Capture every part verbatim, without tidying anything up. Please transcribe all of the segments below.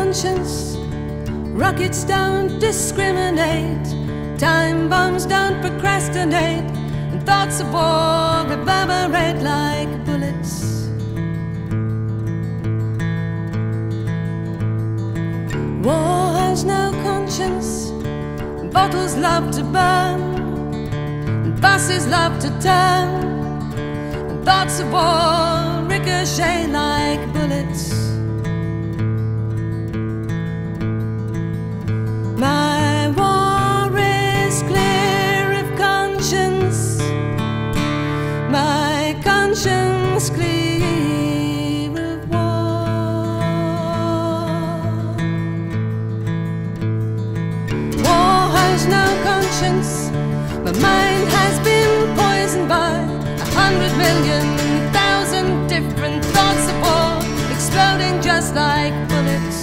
conscience. Rockets don't discriminate, time bombs don't procrastinate, and thoughts of war reverberate like bullets. War has no conscience. Bottles love to burn, and buses love to turn, and thoughts of war ricochet like bullets. My war is clear of conscience, my conscience clear of war. War has no conscience, my mind has been poisoned by a hundred million thousand different thoughts of war, exploding just like bullets.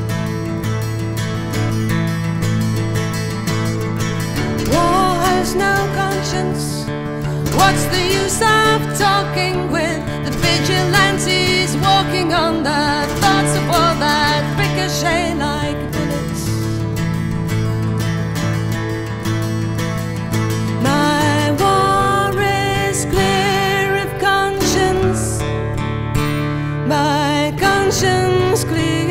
War has no conscience. What's the use of talking with the vigilantes walking on the thoughts of war that ricochet like bullets? My war is clear of conscience, my conscience clear.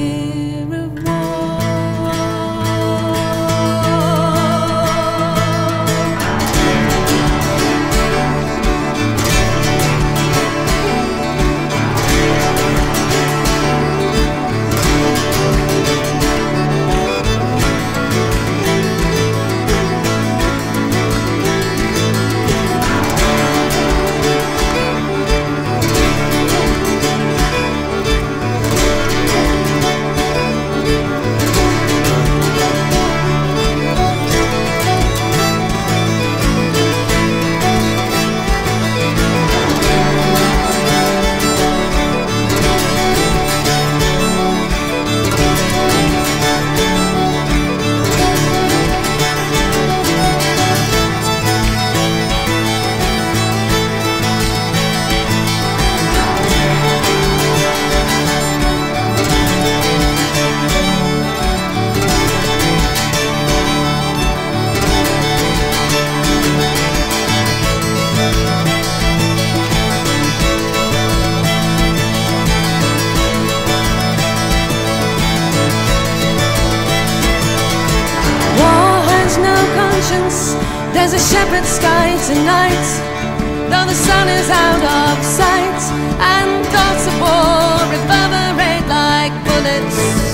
There's a shepherd's sky tonight, though the sun is out of sight, and thoughts of war reverberate like bullets.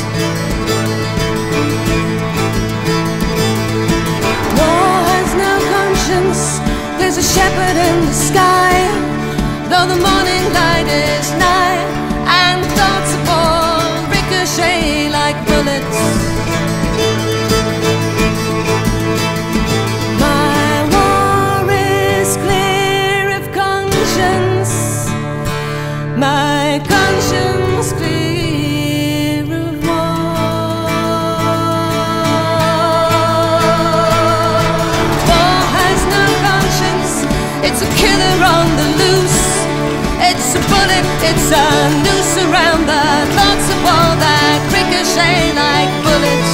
War has no conscience. There's a shepherd in the sky, though the morning light is nigh, and thoughts of war ricochet like bullets. My conscience clear of war. War has no conscience. It's a killer on the loose. It's a bullet, it's a noose around the thoughts of war that ricochet like bullets.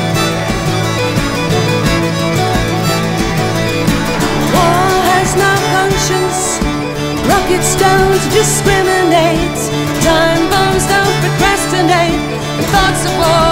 War has no conscience. Rockets don't discriminate, time bombs don't procrastinate, and thoughts of war